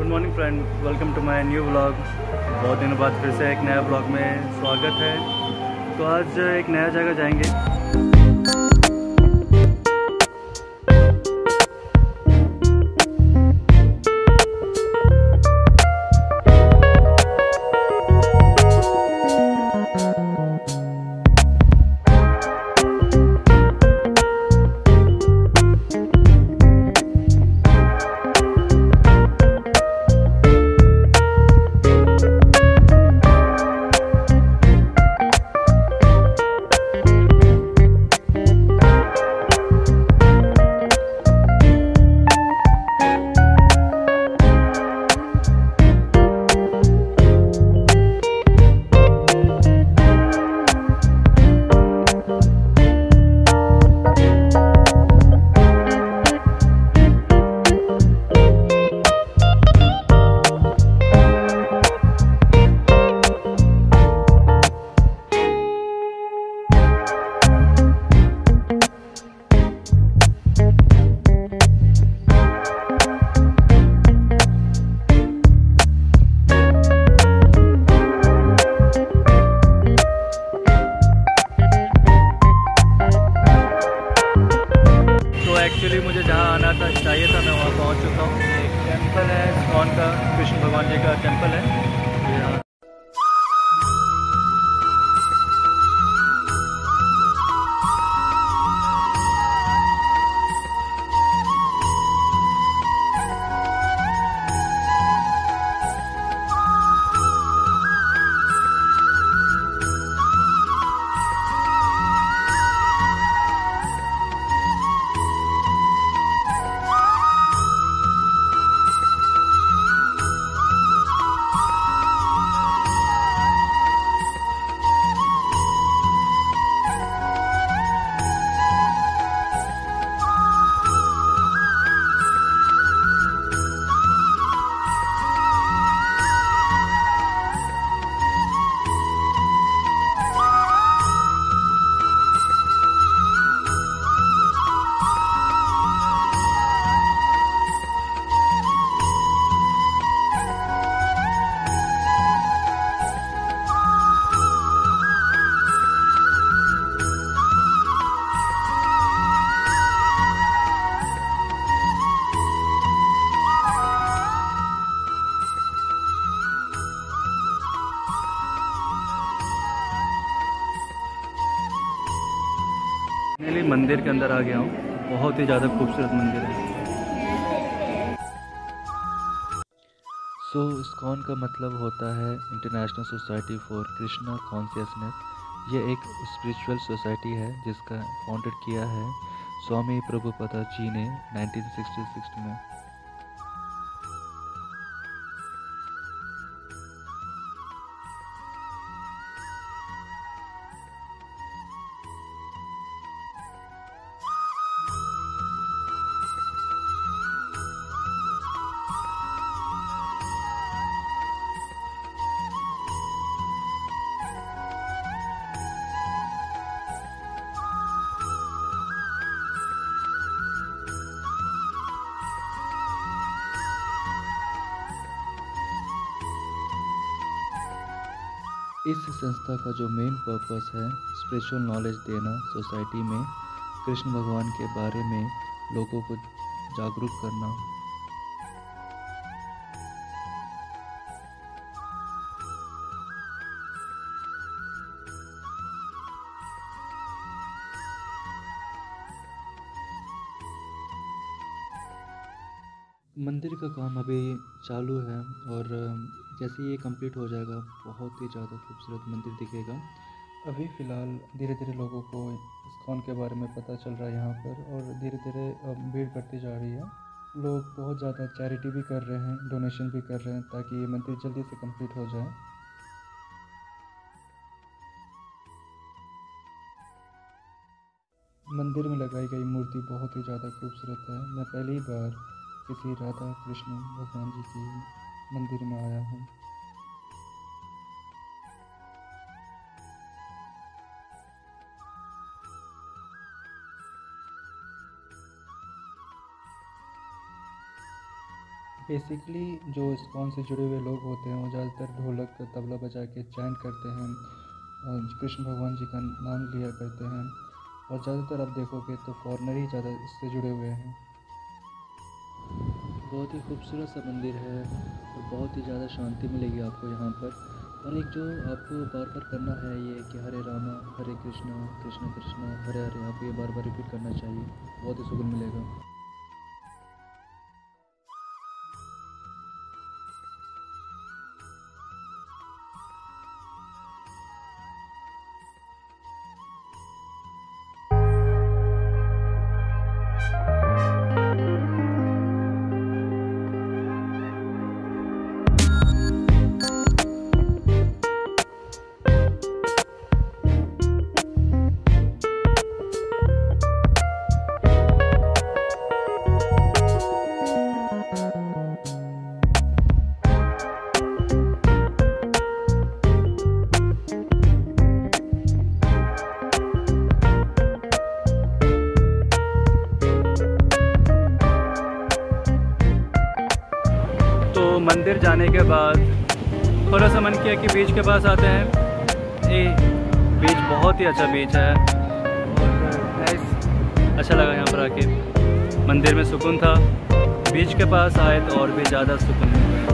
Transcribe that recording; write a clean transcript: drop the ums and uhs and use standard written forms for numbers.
Good morning friend, welcome to my new vlog. बहुत दिनों बाद फिर से एक नया व्लॉग में स्वागत है। तो आज एक नया जगह जाएंगे। एक्चुअली मुझे जहाँ आना था चाहिए था, मैं वहाँ पहुँच चुका हूँ। एक टेंपल है इस्कॉन का, कृष्ण भगवान जी का टेंपल है। मंदिर के अंदर आ गया हूँ। बहुत ही ज़्यादा खूबसूरत मंदिर है। इस्कॉन का मतलब होता है international society for Krishna consciousness. ये एक स्पिरिचुअल सोसाइटी है जिसका फाउंडेड किया है स्वामी प्रभुपादा जी ने 1966 में। इस संस्था का जो मेन पर्पस है स्पिरिचुअल नॉलेज देना, सोसाइटी में कृष्ण भगवान के बारे में लोगों को जागरूक करना। मंदिर का काम अभी चालू है और जैसे ये कंप्लीट हो जाएगा बहुत ही ज़्यादा खूबसूरत मंदिर दिखेगा। अभी फ़िलहाल धीरे धीरे लोगों को इस्कॉन के बारे में पता चल रहा है यहाँ पर, और धीरे धीरे भीड़ बढ़ती जा रही है। लोग बहुत ज़्यादा चैरिटी भी कर रहे हैं, डोनेशन भी कर रहे हैं ताकि ये मंदिर जल्दी से कंप्लीट हो जाए। मंदिर में लगाई गई मूर्ति बहुत ही ज़्यादा खूबसूरत है। मैं पहली बार किसी राधा कृष्ण भगवान जी की मंदिर में आया हूँ। बेसिकली जो इस्कॉन से जुड़े हुए लोग होते हैं वो ज़्यादातर ढोलक तबला बजा के चैंट करते हैं, कृष्ण भगवान जी का नाम लिया करते हैं। और ज़्यादातर आप देखोगे तो फॉरेनर ही ज़्यादा इससे जुड़े हुए हैं। बहुत ही खूबसूरत सा मंदिर है और बहुत ही ज़्यादा शांति मिलेगी आपको यहाँ पर। और एक जो आपको बार बार करना है ये कि हरे रामा हरे कृष्णा कृष्ण कृष्णा हरे हरे, आपको ये बार बार रिपीट करना चाहिए, बहुत ही सुकून मिलेगा। तो मंदिर जाने के बाद थोड़ा सा मन किया कि बीच के पास आते हैं। ये बीच बहुत ही अच्छा बीच है और अच्छा लगा यहाँ पर आके। मंदिर में सुकून था, बीच के पास आए तो और भी ज़्यादा सुकून मिला।